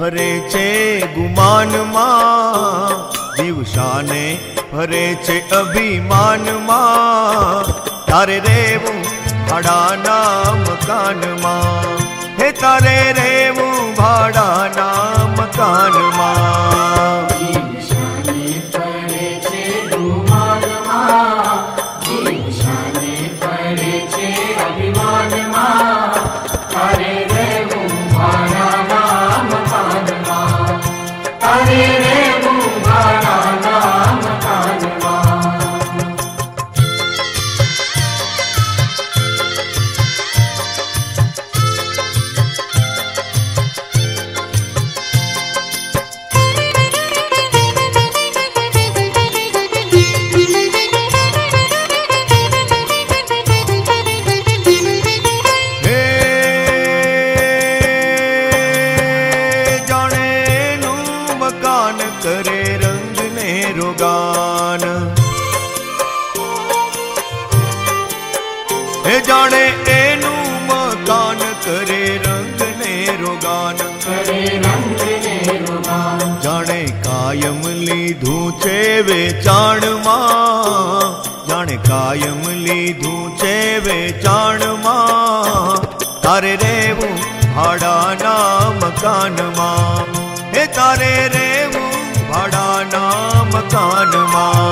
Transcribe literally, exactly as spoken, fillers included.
भरे छे गुमान मां, जीव शाने भरे छे अभिमान मां। तारे रेवू भाड़ाना मकान मां, हे तारे रेवू भाड़ाना मकान मां। जीव शाने भरे छे गुमान मां, जीव शाने भरे छे अभिमान मां। तारे रेवू भाड़ाना मकान मां, तारे रेवू भाड़ाना मकान मां। करे रंग ने रोगान, हे जाने एनू मकान करे रंग ने रोगान, करे रंग ने रोगान। जाने कायम लीधू छे वेचाण मां, जाने कायम लीधू छे वेचाण मां। तारे रेवू भाड़ाना मकान मां, हे तारे रेवू भाड़ाना मकान मां।